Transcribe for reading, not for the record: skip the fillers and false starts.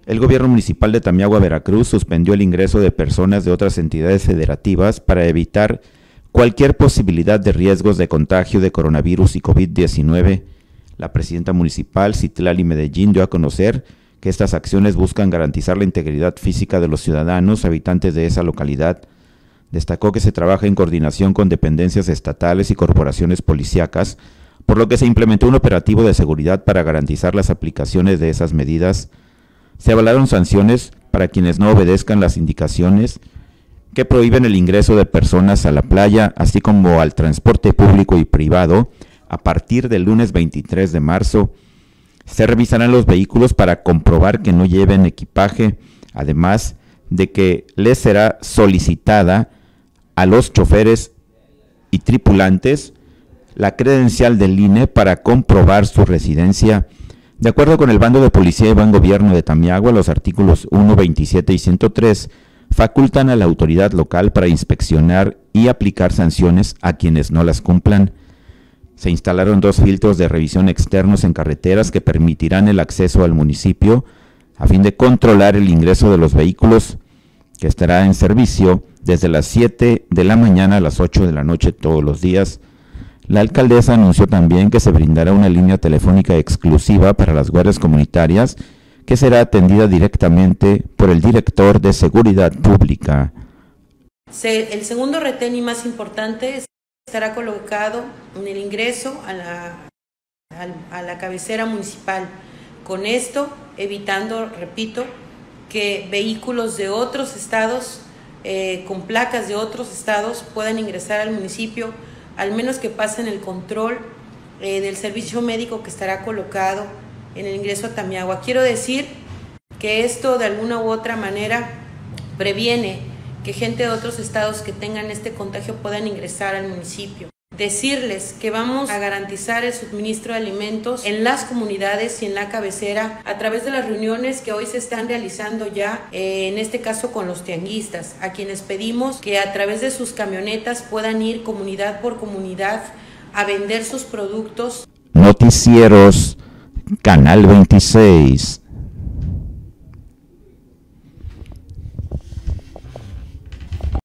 El gobierno municipal de Tamiahua, Veracruz, suspendió el ingreso de personas de otras entidades federativas para evitar cualquier posibilidad de riesgos de contagio de coronavirus y COVID-19. La presidenta municipal, Citlali Medellín, dio a conocer que estas acciones buscan garantizar la integridad física de los ciudadanos habitantes de esa localidad. Destacó que se trabaja en coordinación con dependencias estatales y corporaciones policíacas, por lo que se implementó un operativo de seguridad para garantizar las aplicaciones de esas medidas. Se avalaron sanciones para quienes no obedezcan las indicaciones que prohíben el ingreso de personas a la playa, así como al transporte público y privado. A partir del lunes 23 de marzo, se revisarán los vehículos para comprobar que no lleven equipaje, además de que les será solicitada a los choferes y tripulantes la credencial del INE para comprobar su residencia. De acuerdo con el Bando de Policía y Buen Gobierno de Tamiahua, los artículos 1, 27 y 103 facultan a la autoridad local para inspeccionar y aplicar sanciones a quienes no las cumplan. Se instalaron 2 filtros de revisión externos en carreteras que permitirán el acceso al municipio a fin de controlar el ingreso de los vehículos, que estará en servicio desde las 7 de la mañana a las 8 de la noche todos los días. La alcaldesa anunció también que se brindará una línea telefónica exclusiva para las guardias comunitarias, que será atendida directamente por el director de Seguridad Pública. El segundo retén y más importante estará colocado en el ingreso a la cabecera municipal. Con esto, evitando, repito, que vehículos de otros estados, con placas de otros estados, puedan ingresar al municipio, al menos que pasen el control del servicio médico que estará colocado en el ingreso a Tamiahua. Quiero decir que esto de alguna u otra manera previene que gente de otros estados que tengan este contagio puedan ingresar al municipio. Decirles que vamos a garantizar el suministro de alimentos en las comunidades y en la cabecera a través de las reuniones que hoy se están realizando ya, en este caso con los tianguistas, a quienes pedimos que a través de sus camionetas puedan ir comunidad por comunidad a vender sus productos. Noticieros, Canal 26.